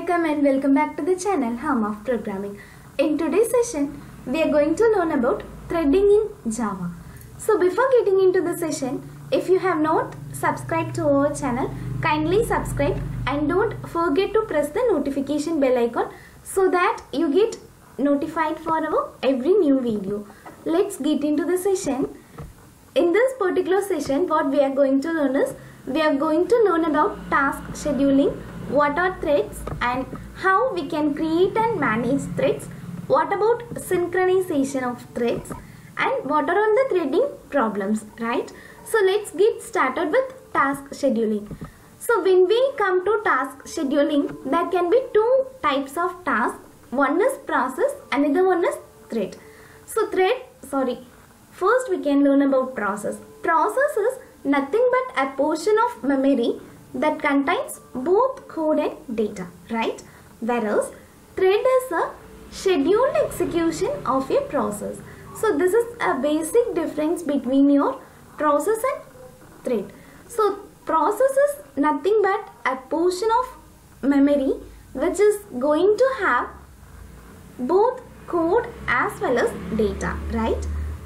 Welcome and welcome back to the channel Hum of Programming. In today's session, we are going to learn about threading in Java. So before getting into the session, if you have not subscribed to our channel, kindly subscribe and don't forget to press the notification bell icon so that you get notified for our every new video. Let's get into the session. In this particular session, what we are going to learn is, we are going to learn about task scheduling, what are threads and how we can create and manage threads, what about synchronization of threads and what are all the threading problems, right? So let's get started with task scheduling. So when we come to task scheduling, there can be two types of tasks. One is process, another one is thread. So first we can learn about process. Process is nothing but a portion of memory that contains both code and data, right? Whereas thread is a scheduled execution of a process. So this is a basic difference between your process and thread. So process is nothing but a portion of memory which is going to have both code as well as data, right?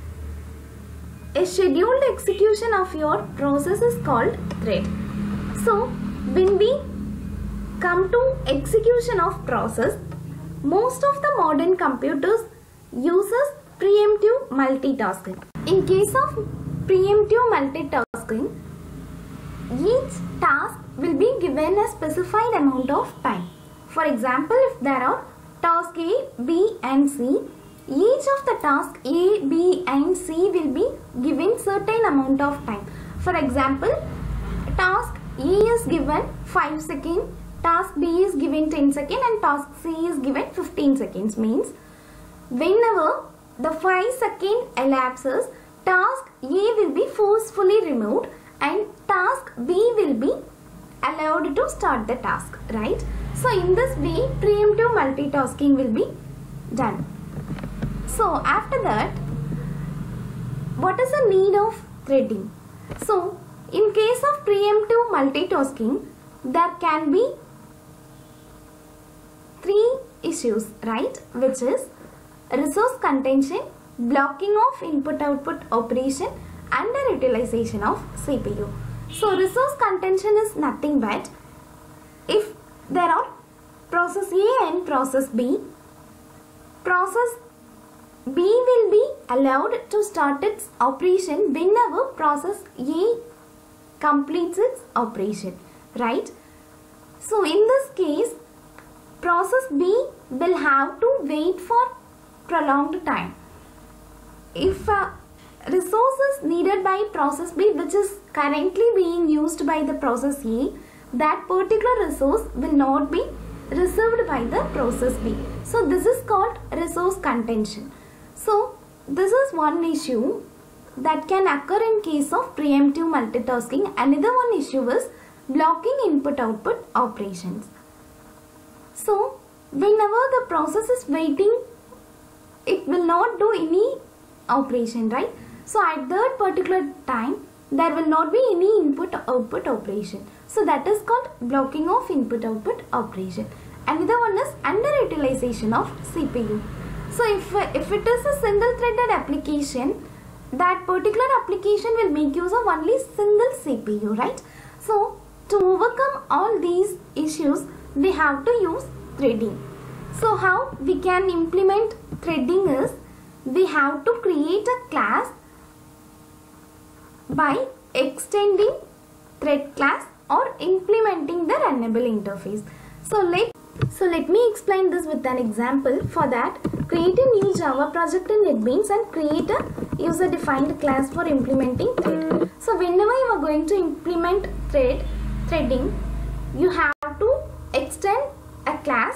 A scheduled execution of your process is called thread. So when we come to execution of process, most of the modern computers uses preemptive multitasking. In case of preemptive multitasking, each task will be given a specified amount of time. For example, if there are task A, B and C, each of the task A, B and C will be given certain amount of time. For example, task A is given 5 seconds, task B is given 10 seconds and task C is given 15 seconds. Means whenever the 5 seconds elapses, task A will be forcefully removed and task B will be allowed to start the task, right? So in this way, preemptive multitasking will be done. So after that, what is the need of threading? So in case of preemptive multitasking, there can be three issues, right? Which is resource contention, blocking of input-output operation, underutilization of CPU. So resource contention is nothing but if there are process A and process B, process B will be allowed to start its operation whenever process A completes its operation, right? So in this case, process B will have to wait for prolonged time. If a resource is needed by process B which is currently being used by the process A, that particular resource will not be reserved by the process B. So this is called resource contention. So this is one issue that can occur in case of preemptive multitasking. Another one issue is blocking input-output operations. So whenever the process is waiting, it will not do any operation, right? So at that particular time, there will not be any input-output operation. So that is called blocking of input-output operation. Another one is underutilization of CPU. So if it is a single threaded application, that particular application will make use of only single CPU, right? So to overcome all these issues, we have to use threading. So how we can implement threading is, we have to create a class by extending thread class or implementing the runnable interface. So let me explain this with an example. For that, create a new Java project in NetBeans and create a user-defined class for implementing thread. So whenever you are going to implement threading, you have to extend a class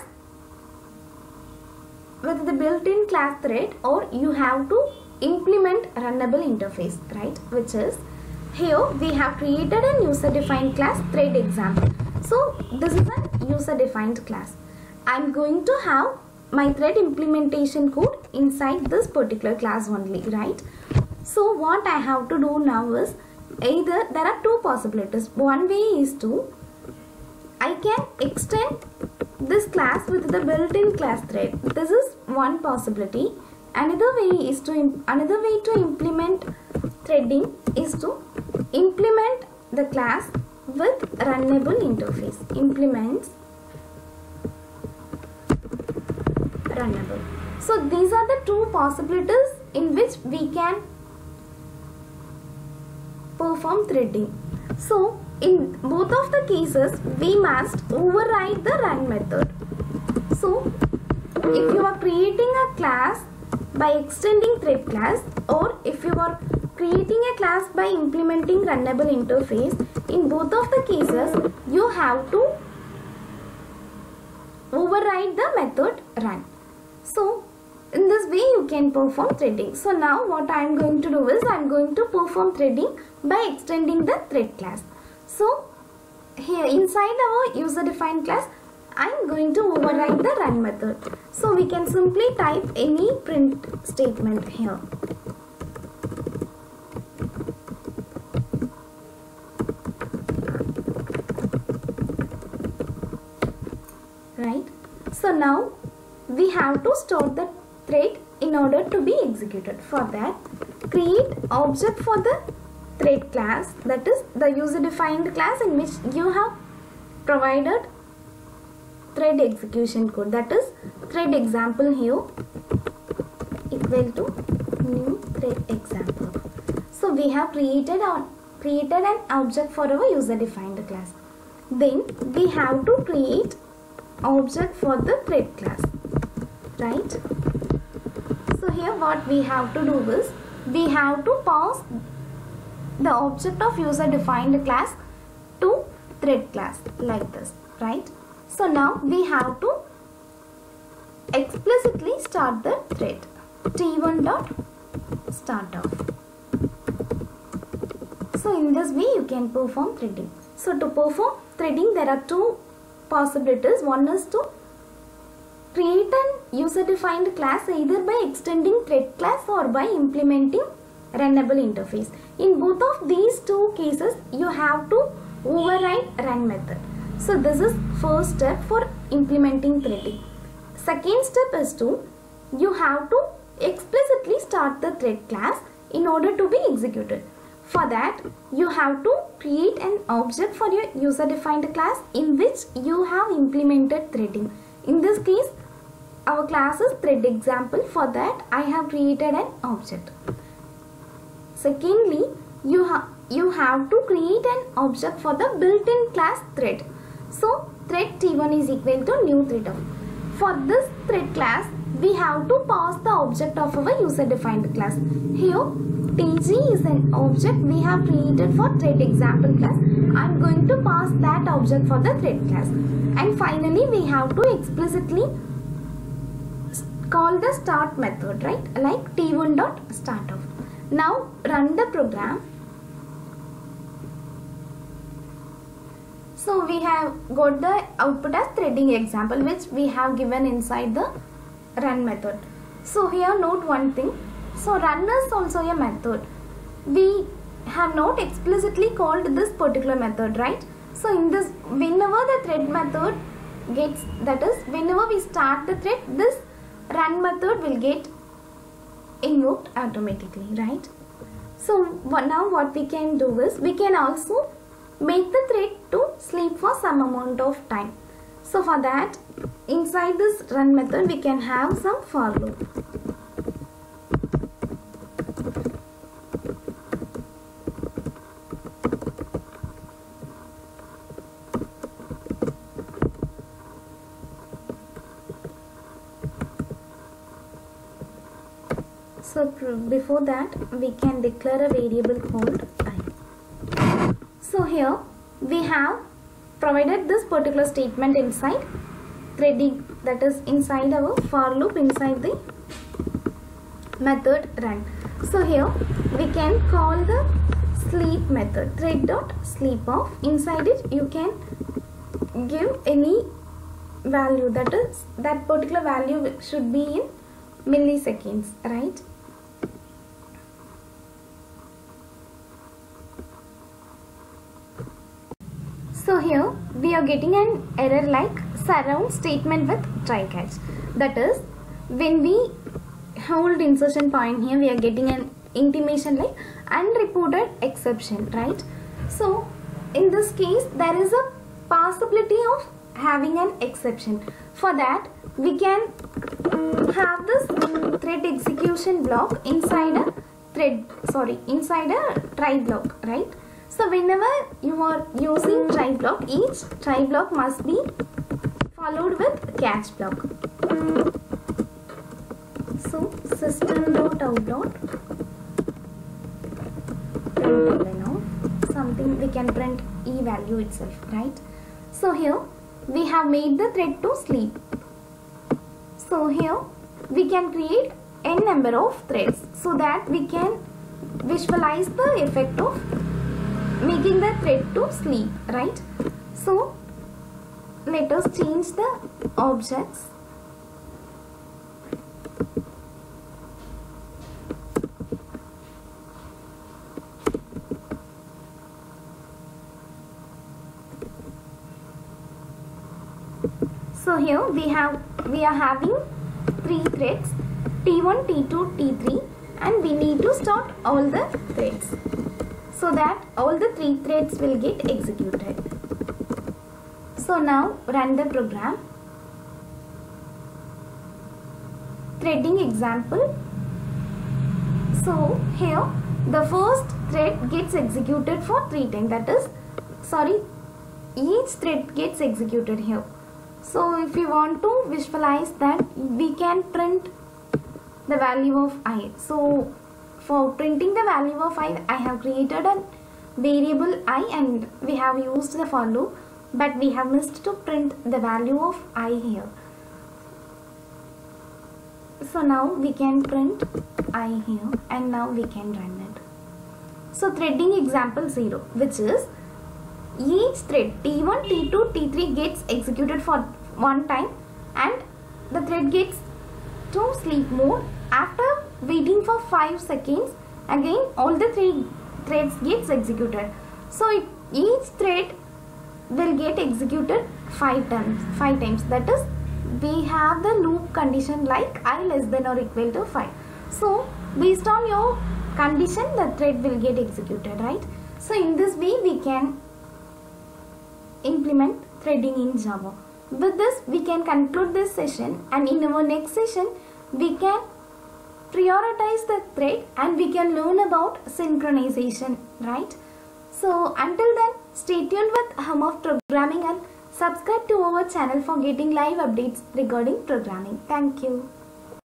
with the built-in class thread, or you have to implement runnable interface, right? Which is, here we have created a user-defined class thread example. So this is a user-defined class. I'm going to have my thread implementation code inside this particular class only, right? So what I have to do now is, either there are two possibilities. One way is to, I can extend this class with the built-in class thread. This is one possibility. Another way to implement threading is to implement the class with runnable interface. Implements runnable. So these are the two possibilities in which we can perform threading. So in both of the cases we must override the run method. So if you are creating a class by extending thread class, or if you are creating a class by implementing runnable interface, in both of the cases you have to override the method run. So in this way you can perform threading. So now what I am going to do is I am going to perform threading by extending the thread class. So here inside our user defined class I am going to override the run method. So we can simply type any print statement here. Right. So now we have to store the thread in order to be executed. For that, create object for the thread class, that is the user defined class in which you have provided thread execution code, that is thread example here equal to new thread example. So we have created an object for our user defined class. Then we have to create object for the thread class, right? So here what we have to do is we have to pass the object of user defined class to thread class like this, right? So now we have to explicitly start the thread t1.startOff. So in this way you can perform threading. So to perform threading there are two possibilities. One is to create an user defined class either by extending thread class or by implementing runnable interface. In both of these two cases you have to override run method. So this is first step for implementing threading. Second step is to you have to explicitly start the thread class in order to be executed. For that you have to create an object for your user defined class in which you have implemented threading. In this case our class is thread example. For that I have created an object. Secondly, you have to create an object for the built-in class thread. So thread t1 is equal to new thread of. For this thread class we have to pass the object of our user defined class. Here tg is an object we have created for thread example class. I am going to pass that object for the thread class. And finally we have to explicitly call the start method, right? Like t1.startOff. Now run the program. So we have got the output as threading example which we have given inside the run method. So here note one thing. So run is also a method. We have not explicitly called this particular method, right? So in this, whenever the thread method gets, that is whenever we start the thread, this run method will get invoked automatically, right? So now what we can do is we can also make the thread to sleep for some amount of time. So for that inside this run method we can have some for loop. So before that we can declare a variable called I. So here we have provided this particular statement inside threading, that is inside our for loop inside the method run. So here we can call the sleep method thread.sleepoff. Inside it you can give any value, that is that particular value should be in milliseconds, right? So here we are getting an error like surround statement with try catch. That is, when we hold insertion point here, we are getting an intimation like unreported exception, right? So in this case there is a possibility of having an exception. For that we can have this thread execution block inside a inside a try block, right? So whenever you are using try block, each try block must be followed with catch block. So system.out. Something we can print e value itself, right? So here we have made the thread to sleep. So here we can create n number of threads so that we can visualize the effect of making the thread to sleep, right? So let us change the objects. So here we are having 3 threads, T1, T2, T3, and we need to start all the threads so that all the 3 threads will get executed. So now run the program. Threading example. So here the first thread gets executed for 3 times. That is, each thread gets executed here. So if you want to visualize that, we can print the value of I. So for printing the value of I have created a variable I and we have used the for loop, but we have missed to print the value of I here. So now we can print I here and now we can run it. So threading example 0, which is each thread T1, T2, T3 gets executed for 1 time and the thread gets to sleep mode. After waiting for 5 seconds, again all the 3 threads gets executed. So each thread will get executed 5 times. That is, we have the loop condition like I less than or equal to 5. So based on your condition, the thread will get executed, right? So in this way we can implement threading in Java. With this we can conclude this session, and in our next session we can prioritize the thread and we can learn about synchronization, right? So until then, stay tuned with Hum of Programming and subscribe to our channel for getting live updates regarding programming. Thank you.